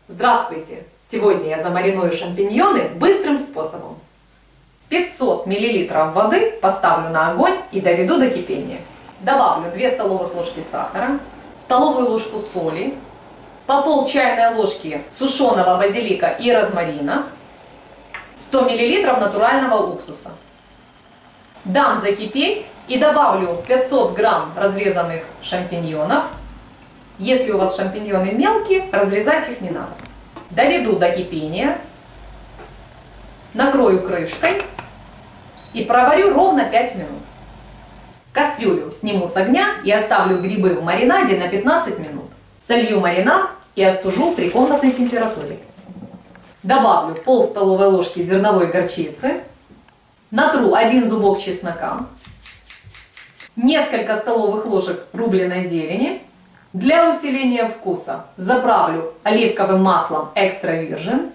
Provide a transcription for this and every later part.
Здравствуйте! Сегодня я замариную шампиньоны быстрым способом. 500 мл воды поставлю на огонь и доведу до кипения. Добавлю 2 столовых ложки сахара, столовую ложку соли, по пол чайной ложки сушеного базилика и розмарина, 100 мл натурального уксуса. Дам закипеть и добавлю 500 грамм разрезанных шампиньонов. Если у вас шампиньоны мелкие, разрезать их не надо. Доведу до кипения, накрою крышкой и проварю ровно 5 минут. Кастрюлю сниму с огня и оставлю грибы в маринаде на 15 минут. Солью маринад и остужу при комнатной температуре. Добавлю пол столовой ложки зерновой горчицы, натру 1 зубок чеснока, несколько столовых ложек рубленой зелени. Для усиления вкуса заправлю оливковым маслом экстра virgin.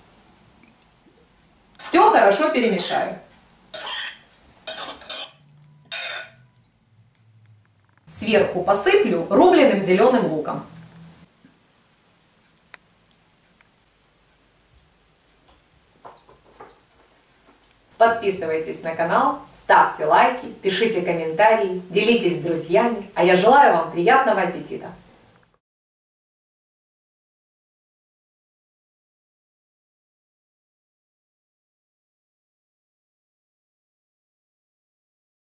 Все хорошо перемешаю. Сверху посыплю рубленым зеленым луком. Подписывайтесь на канал, ставьте лайки, пишите комментарии, делитесь с друзьями, а я желаю вам приятного аппетита!